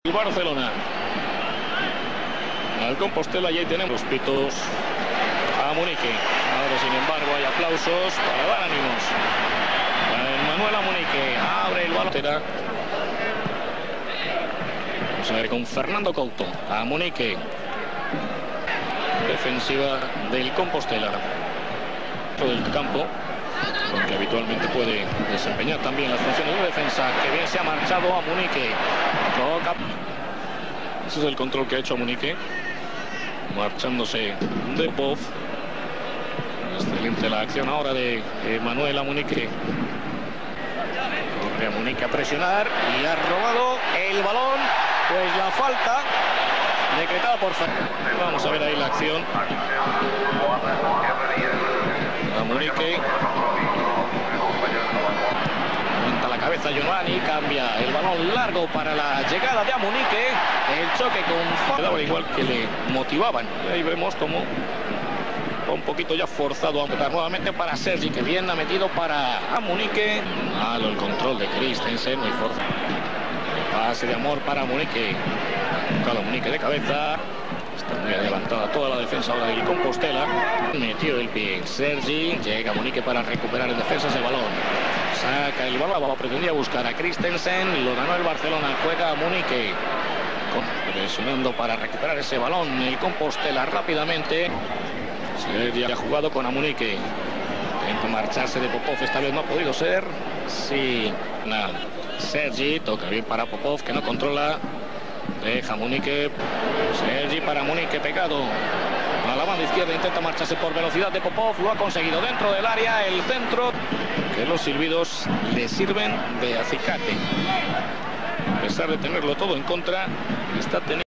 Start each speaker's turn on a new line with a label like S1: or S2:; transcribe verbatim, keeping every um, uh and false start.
S1: El Barcelona al Compostela, y ahí tenemos los pitos a Munique. Ahora, sin embargo, hay aplausos para dar ánimos a Manuel Amunique. Abre el balón. Vamos a ver con Fernando Couto. A Munique. Defensiva del Compostela. Del campo, porque habitualmente puede desempeñar también las funciones de defensa. Que bien se ha marchado a Munique. Toca. Ese es el control que ha hecho Munique, marchándose de Popov. Excelente la acción ahora de eh, Manuel Amunique. Corre a Munique a presionar y ha robado el balón. Pues la falta decretada por Fernando. Vamos a ver ahí la acción. Amunique. Levanta la cabeza Giovanni, cambia el balón largo para la llegada de Amunique. El choque con Fernando, igual que le motivaban. Y ahí vemos como un poquito ya forzado a apretar nuevamente para Sergi, que bien ha metido para Amunique. Malo el control de Christensen, muy forzado. Pase de amor para Amunique. Buscado Amunique de cabeza. Está muy adelantada toda la defensa ahora del Compostela. Metió el pie Sergi. Llega Amunique para recuperar en defensa ese balón. Saca el balón. Pretendía buscar a Christensen. Lo ganó el Barcelona. Juega Amunique. Presionando para recuperar ese balón. El Compostela rápidamente. Sergi ha jugado con Amunique. Intenta marcharse de Popov. Esta vez no ha podido ser. Sí. Nada. Sergi toca bien para Popov, que no controla. Deja Munique. Sergi para Munique, pegado a la banda izquierda, intenta marcharse por velocidad de Popov. Lo ha conseguido dentro del área. El centro, que los silbidos le sirven de acicate. A pesar de tenerlo todo en contra, está teniendo